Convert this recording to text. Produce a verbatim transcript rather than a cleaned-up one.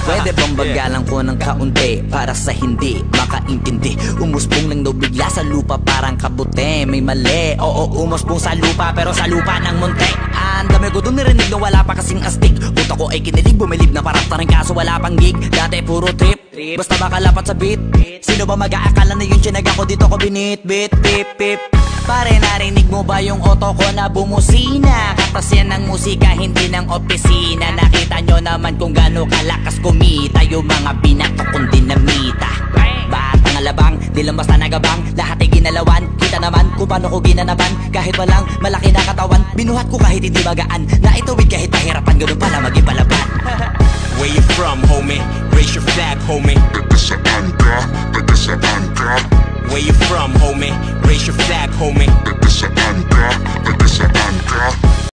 Pwede bang bagalan ko ng kaunti para sa hindi makaintindi? Umusbong lang daw bigla sa lupa parang kabute. May mali, oo umusbong sa lupa pero sa lupa ng munti. Ang dami ko dun narinig na wala pa kasing astig. Puta ko ay kinilig, bumilib na parap na rin kaso wala pang gig. Dati puro trip, basta makalapat sa beat. Sino ba mag-aakala na yung tinaga ko dito ko binit, bit, pip, pip. Pare narinig mo ba yung auto ko na bumusina? Katas yan ng musika, hindi ng opisina. Nakita nyo naman kung gaano kalakas kumita yung mga binato kong dinamita. Batang alabang, di lang basta nagabang. Lahat ay ginalawan, kita naman kung paano ko ginanaban. Kahit walang malaki na katawan, binuhat ko kahit hindi magaan. Naitawid kahit pahirapan, ganun pala maging palaban. Where you from, homie? Raise your flag, homie. Taga saan ka? Taga saan ka? Where you from, homie? Raise your flag, homie. Taga saan ka? Taga saan ka?